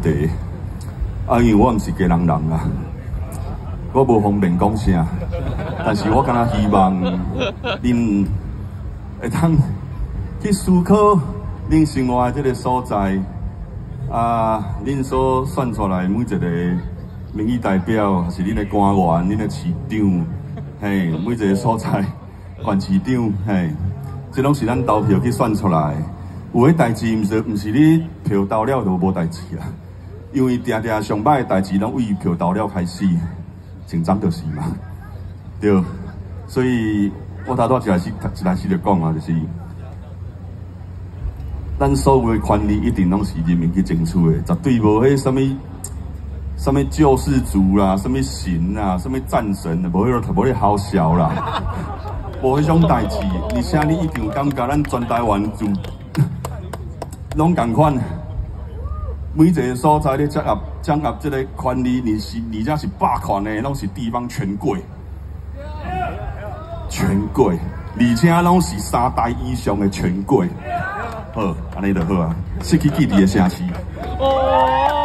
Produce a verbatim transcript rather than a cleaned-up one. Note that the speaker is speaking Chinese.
题。啊，因为我毋是家人人啊，我无方便讲啥，但是我敢若希望恁会通去思考恁生活的这个所在啊，恁所选出来每一个民意代表，还是恁的官员、恁的市长，嘿，每一个所在县市长，嘿，这拢是咱投票去选出来。有诶代志，毋是毋是你票投了就无代志啦。因为定定上歹诶代志，拢为票投了开始，成长就是嘛，对。所以我头拄一开始一开始就讲啊，就是咱所有诶权利一定拢是人民去争取诶，绝对无迄什物什物救世主啦，什物神啊，什物战神，无迄个无咧好笑啦，无迄种代志。而且你一定有感觉，咱全台湾就拢共款。每一个所在咧掌握掌握这个权利，而是而且是霸权的，拢是地方权贵，权贵，而且拢是三代以上的权贵。好，安尼就好啊，失去记忆的城市。